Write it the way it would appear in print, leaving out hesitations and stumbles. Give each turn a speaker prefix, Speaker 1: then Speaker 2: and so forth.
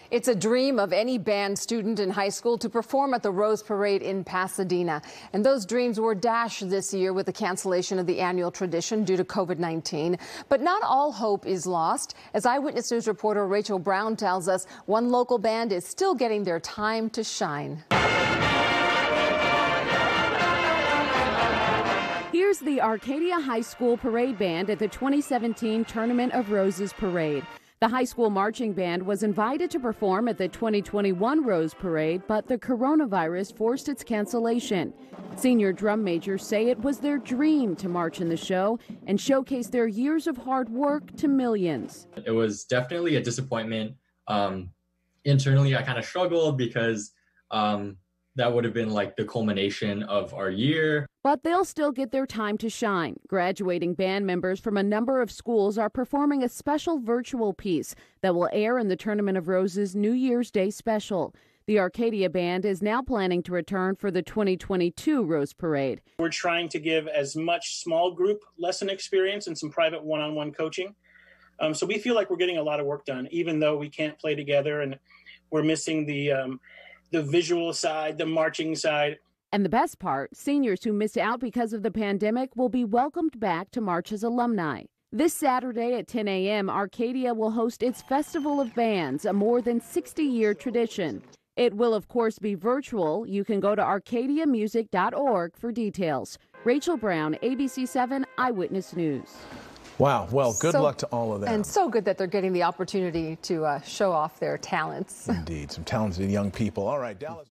Speaker 1: It's a dream of any band student in high school to perform at the Rose Parade in Pasadena. And those dreams were dashed this year with the cancellation of the annual tradition due to COVID-19. But not all hope is lost. As Eyewitness News reporter Rachel Brown tells us, one local band is still getting their time to shine.
Speaker 2: Here's the Arcadia High School Parade Band at the 2017 Tournament of Roses Parade. The high school marching band was invited to perform at the 2021 Rose Parade, but the coronavirus forced its cancellation. Senior drum majors say it was their dream to march in the show and showcase their years of hard work to millions.
Speaker 3: It was definitely a disappointment. Internally, I kind of struggled because that would have been like the culmination of our year.
Speaker 2: But they'll still get their time to shine. Graduating band members from a number of schools are performing a special virtual piece that will air in the Tournament of Roses New Year's Day special. The Arcadia Band is now planning to return for the 2022 Rose Parade.
Speaker 4: We're trying to give as much small group lesson experience and some private one-on-one coaching. So we feel like we're getting a lot of work done, even though we can't play together and we're missing the visual side, the marching side.
Speaker 2: And the best part, seniors who missed out because of the pandemic will be welcomed back to march as alumni. This Saturday at 10 a.m., Arcadia will host its Festival of Bands, a more than 60-year tradition. It will, of course, be virtual. You can go to arcadiamusic.org for details. Rachel Brown, ABC7 Eyewitness News.
Speaker 5: Wow. Well, good luck to all of them.
Speaker 1: And so good that they're getting the opportunity to show off their talents.
Speaker 5: Indeed. Some talented young people. All right, Dallas.